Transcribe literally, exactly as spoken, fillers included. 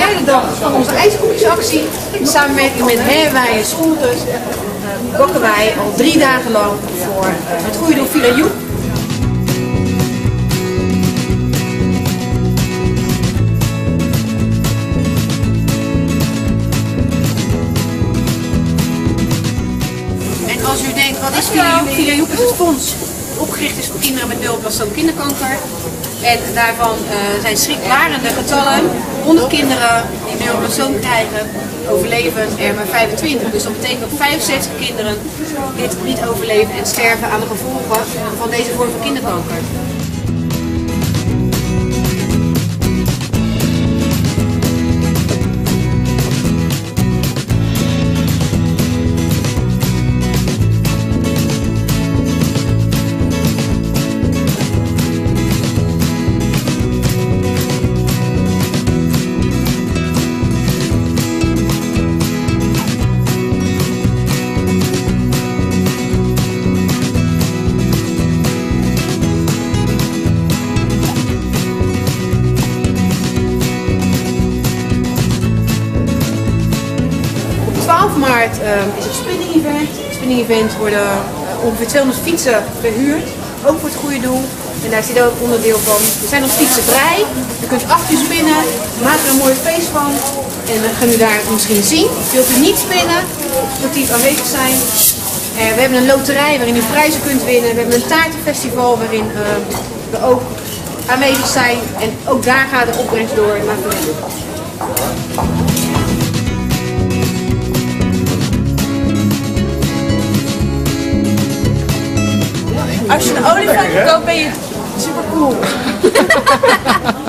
tweede dag van onze ijskoekjesactie. In samenwerking met Herwij en Scholtus uh, bakken wij al drie dagen lang voor uh, het goede doel Villa Joep. En als u denkt, wat is Villa Joep? Villa Joep is het fonds opgericht is voor kinderen met neoplastoom kinderkanker. En daarvan uh, zijn schrikbarende getallen. honderd kinderen die neoplastoom krijgen, overleven er maar vijfentwintig. Dus dat betekent dat vijfenzestig kinderen dit niet overleven en sterven aan de gevolgen van deze vorm van kinderkanker. twaalf maart uh, is het spinning event. Het spinning event worden uh, ongeveer tweehonderd fietsen verhuurd, ook voor het goede doel. En daar zit ook onderdeel van. Er zijn nog fietsen vrij. Je kunt acht uur spinnen, maak er een mooi feest van. En dan gaan u daar misschien zien. Wilt u niet spinnen, sportief aanwezig zijn. Uh, we hebben een loterij waarin u prijzen kunt winnen. We hebben een taartenfestival waarin uh, we ook aanwezig zijn. En ook daar gaat de opbrengst door naar Villa. Als je een olifant koopt ben je super cool.